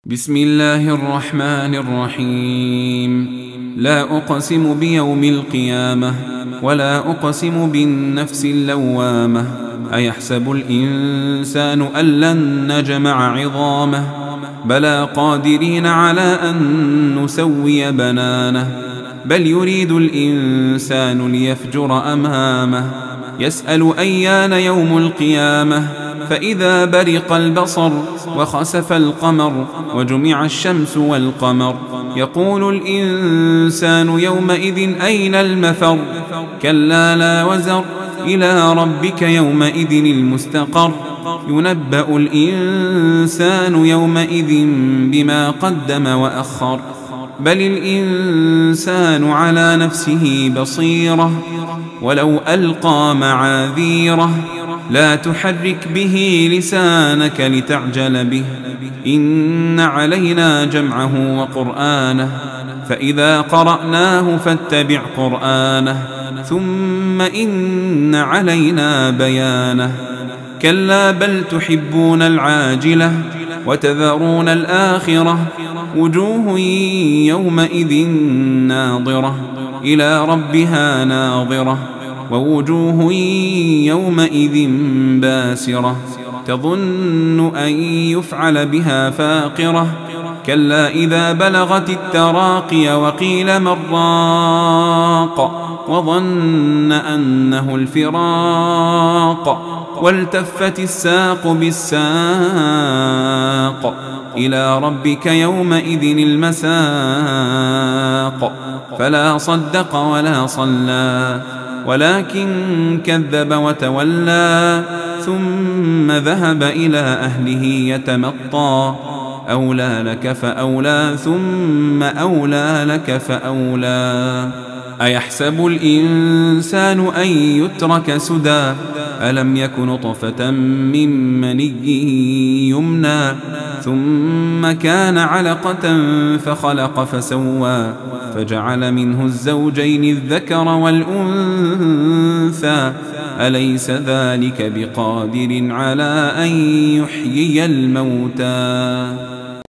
بسم الله الرحمن الرحيم. لا أقسم بيوم القيامة ولا أقسم بالنفس اللوامة. أيحسب الإنسان أن لن نجمع عظامه بلى قادرين على أن نسوي بنانه بل يريد الإنسان ليفجر أمامه يسأل أيان يوم القيامة فإذا برق البصر وخسف القمر وجمع الشمس والقمر يقول الإنسان يومئذ أين المفر كلا لا وزر إلى ربك يومئذ المستقر ينبأ الإنسان يومئذ بما قدم وأخر بل الإنسان على نفسه بصيرة ولو ألقى معاذيره لا تحرك به لسانك لتعجل به إن علينا جمعه وقرآنه فإذا قرأناه فاتبع قرآنه ثم إن علينا بيانه كلا بل تحبون العاجلة وتذرون الآخرة وجوه يومئذ ناظرة إلى ربها ناظرة ووجوه يومئذ باسرة تظن أن يفعل بها فاقرة كلا إذا بلغت التراقي وقيل من راق وظن أنه الفراق والتفت الساق بالساق إلى ربك يومئذ المساق فلا صدق ولا صلى ولكن كذب وتولى ثم ذهب إلى أهله يتمطى أولى لك فأولى ثم أولى لك فأولى أيحسب الإنسان أن يترك سدى ألم يك نطفة من مني يمنى ثم كان علقة فخلق فسوى فجعل منه الزوجين الذكر والأنثى أليس ذلك بقادر على أن يحيي الموتى